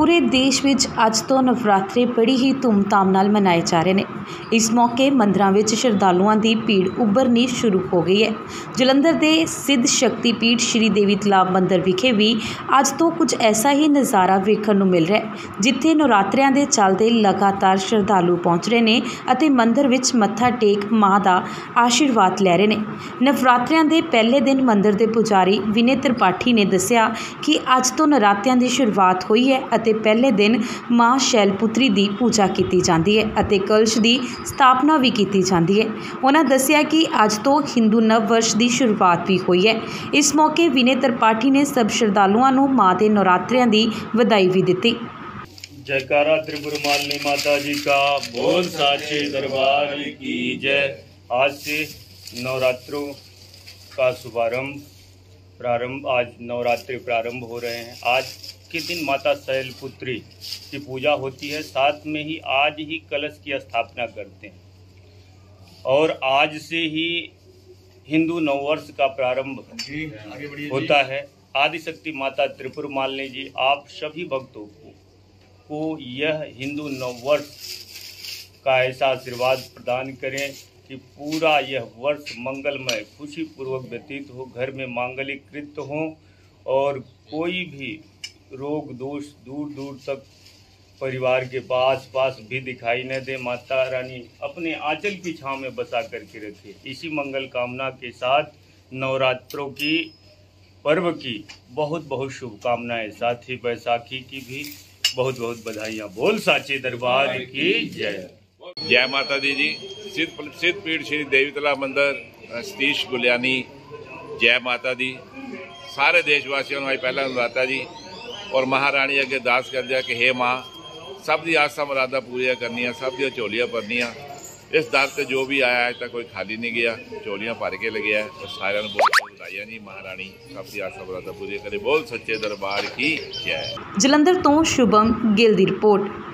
पूरे देश विच अज तो नवरात्रे बड़ी ही धूमधाम नाल मनाए जा रहे हैं। इस मौके मंदिरां विच श्रद्धालुआं दी भीड़ उभरनी शुरू हो गई है। जलंधर दे सिद्ध शक्ति पीठ श्री देवी तलाब मंदिर विखे भी अज तो कुछ ऐसा ही नज़ारा वेखण नूं मिल रहा है, जिथे नवरात्रियां दे चलदे लगातार श्रद्धालु पहुंच रहे ने अते मंदिर विच मत्था टेक मां दा आशीर्वाद लै रहे ने। नवरात्रियां दे पहले दिन मंदिर दे पुजारी विनय त्रिपाठी ने दस्सिया कि अज तो नरात्यां दी शुरुआत हुई है ਅਤੇ पहले दिन मां शैलपुत्री की पूजा की जाती है ਅਤੇ कलश की स्थापना भी की जाती है। उन्होंने दस्सिया कि अज तो हिंदू नव वर्ष की शुरुआत भी हुई है। इस मौके विनय त्रिपाठी ने सब श्रद्धालुओं को मां के नवरात्रियों की बधाई भी दी। जयकारा त्रिपुर मालिनी माता जी का, बोल साचे दरबार की जय। आज से नवरात्रों का प्रारंभ आज नवरात्रि प्रारंभ हो रहे हैं। आज के दिन माता शैलपुत्री की पूजा होती है, साथ में ही आज ही कलश की स्थापना करते हैं और आज से ही हिंदू नववर्ष का प्रारंभ होता है। आदिशक्ति माता त्रिपुर मालिनी जी आप सभी भक्तों को यह हिंदू नववर्ष का ऐसा आशीर्वाद प्रदान करें कि पूरा यह वर्ष मंगलमय खुशी पूर्वक व्यतीत हो, घर में मांगलिक कृत्य हो और कोई भी रोग दोष दूर दूर तक परिवार के पास भी दिखाई न दे। माता रानी अपने आंचल की छांव में बसा करके रखे। इसी मंगल कामना के साथ नवरात्रों की पर्व की बहुत बहुत शुभकामनाएं, साथ ही बैसाखी की भी बहुत बहुत बधाइयाँ। बोल साचे दरबार की जय। जय माता दी जी। सिद्ध पीठ श्री देवी तलाब मंदिर सतीश गुलियानी, जय माता दी। सारे देशवासियों को पहला नवरात्रा जी और महारानी अगे अरदास कर दिया कि हे माँ सब दी आसा मुरादा पूरियां करनिया, सब दी झोलियां भरनिया। इस दर से जो भी आया है तक कोई खाली नहीं गया, झोलियां भर के लगे है और सारे बहुत बधाइयां जी। महारानी सब दी आसा मुरादा पूरी करे। बोल सच्चे दरबार की जय। जलंधर तो शुभम गिल दी रिपोर्ट।